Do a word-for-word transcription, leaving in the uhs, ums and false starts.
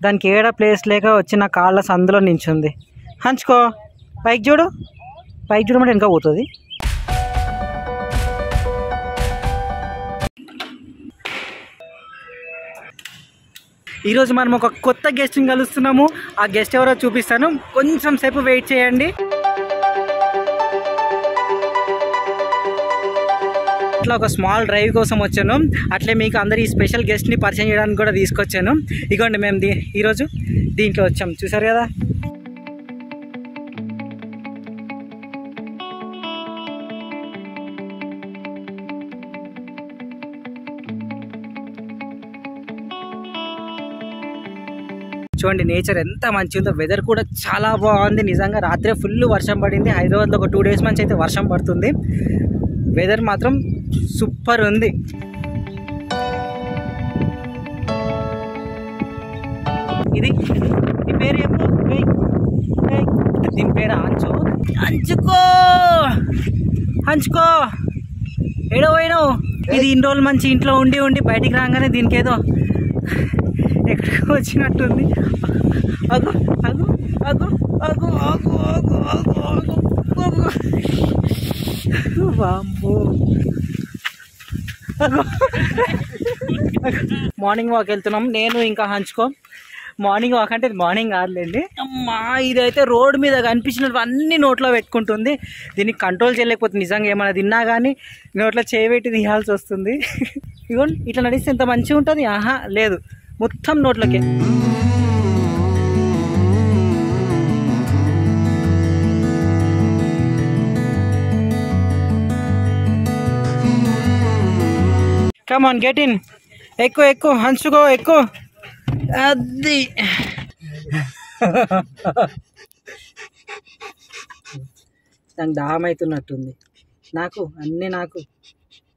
దానికి ఏడా ప్లేస్ లేక వచ్చిన కాళ్ళ సందులో నించుంది. హంచుకో పైకి చూడు, పైకి చూడమంటే ఇంకా పోతుంది. ఈరోజు మనం ఒక కొత్త గెస్ట్ని కలుస్తున్నాము. ఆ గెస్ట్ ఎవరో చూపిస్తాను, కొంచెం సేపు వెయిట్ చేయండి. అట్లా ఒక స్మాల్ డ్రైవ్ కోసం వచ్చాను. అట్లే మీకు అందరు ఈ స్పెషల్ గెస్ట్ని పరిచయం చేయడానికి కూడా తీసుకొచ్చాను. ఇదిగోండి మేము దీ ఈరోజు దీంట్లో వచ్చాం, చూసారు కదా. చూడండి నేచర్ ఎంత మంచి ఉందో, వెదర్ కూడా చాలా బాగుంది. నిజంగా రాత్రే ఫుల్ వర్షం పడింది. హైదరాబాద్లో ఒక టూ డేస్ నుంచి అయితే వర్షం పడుతుంది. వెదర్ మాత్రం సూపర్ ఉంది. ఇది దీని పేరు చెప్పు, దీని పేరు హంచు. హంచుకో హంచుకో ఏడో పోయినావు. ఇది ఇన్ని రోజులు మంచి ఇంట్లో ఉండి ఉండి బయటికి రాగానే దీనికి ఏదో ఎక్కడికి వచ్చినట్టుంది. అగు అగు అగు అగు అగు అగు అగు అగు అగు బాంబు. మార్నింగ్ వాక్ వెళ్తున్నాం నేను ఇంకా హంచుకో. మార్నింగ్ వాక్ అంటే మార్నింగ్ కాదులేండి. అమ్మా ఇదైతే రోడ్ మీద కనిపించినట్టు అన్ని నోట్లో పెట్టుకుంటుంది. దీన్ని కంట్రోల్ చేయలేకపోతుంది. నిజంగా ఏమైనా తిన్నా కానీ నోట్లో చేయబెట్టి తీయాల్సి వస్తుంది. ఇగోండి ఇట్లా నడిస్తే ఎంత మంచిగా ఉంటుంది. ఆహా లేదు, మొత్తం నోట్లకే. Come on get in. ఎక్కువ ఎక్కువ హంచుకో ఎక్కువ. అది దానికి దాహం అవుతున్నట్టుంది. నాకు అన్నీ నాకు